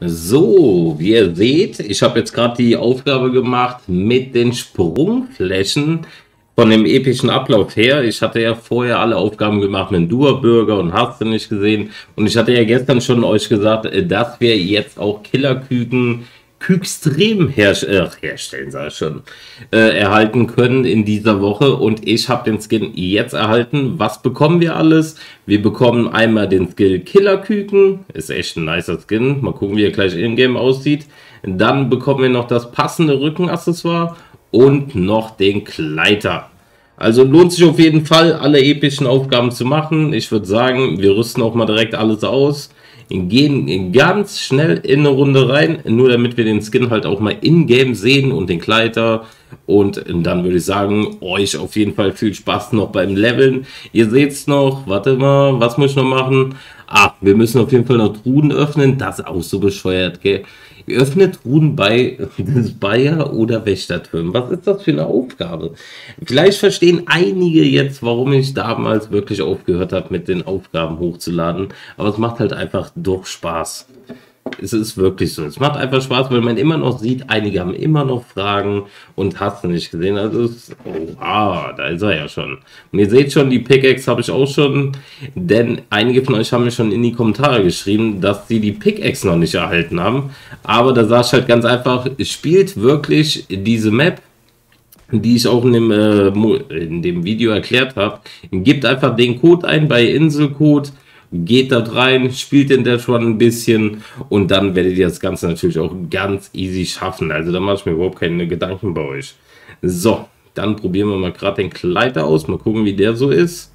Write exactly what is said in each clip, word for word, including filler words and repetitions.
So, wie ihr seht, ich habe jetzt gerade die Aufgabe gemacht mit den Sprungflächen von dem epischen Ablauf her. Ich hatte ja vorher alle Aufgaben gemacht mit dem Dua-Bürger und hast du nicht gesehen. Und ich hatte ja gestern schon euch gesagt, dass wir jetzt auch Killerküken Kükstream her äh, herstellen, sag ich schon, äh, erhalten können in dieser Woche. Und ich habe den Skin jetzt erhalten. Was bekommen wir alles? Wir bekommen einmal den Skill Killerküken. Ist echt ein nicer Skin. Mal gucken, wie er gleich in-game aussieht. Dann bekommen wir noch das passende Rückenaccessoire und noch den Gleiter. Also lohnt sich auf jeden Fall, alle epischen Aufgaben zu machen. Ich würde sagen, wir rüsten auch mal direkt alles aus. Gehen ganz schnell in eine Runde rein, nur damit wir den Skin halt auch mal in-game sehen und den Kleider. Und dann würde ich sagen, euch auf jeden Fall viel Spaß noch beim Leveln. Ihr seht es noch, warte mal, was muss ich noch machen? Ah, wir müssen auf jeden Fall noch Truhen öffnen, das ist auch so bescheuert, gell? Ihr öffnet Truhen bei Bayer oder Wächtertürmen. Was ist das für eine Aufgabe? Vielleicht verstehen einige jetzt, warum ich damals wirklich aufgehört habe, mit den Aufgaben hochzuladen. Aber es macht halt einfach doch Spaß. Es ist wirklich so. Es macht einfach Spaß, weil man immer noch sieht, einige haben immer noch Fragen und hast du nicht gesehen. Also, es, oh, ah, da ist er ja schon. Und ihr seht schon, die Pickaxe habe ich auch schon, denn einige von euch haben mir schon in die Kommentare geschrieben, dass sie die Pickaxe noch nicht erhalten haben. Aber da sage ich halt ganz einfach, spielt wirklich diese Map, die ich auch in dem, äh, in dem Video erklärt habe. Gebt einfach den Code ein bei Inselcode. Geht da rein, spielt in der schon ein bisschen und dann werdet ihr das Ganze natürlich auch ganz easy schaffen. Also da mache ich mir überhaupt keine Gedanken bei euch. So, dann probieren wir mal gerade den Kleider aus. Mal gucken, wie der so ist.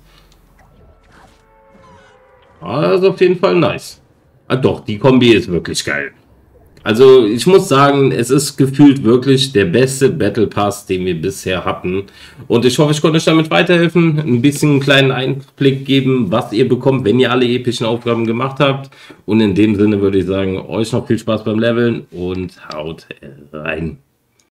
Ah, das ist auf jeden Fall nice. Ah doch, die Kombi ist wirklich geil. Also ich muss sagen, es ist gefühlt wirklich der beste Battle Pass, den wir bisher hatten. Und ich hoffe, ich konnte euch damit weiterhelfen, ein bisschen einen kleinen Einblick geben, was ihr bekommt, wenn ihr alle epischen Aufgaben gemacht habt. Und in dem Sinne würde ich sagen, euch noch viel Spaß beim Leveln und haut rein.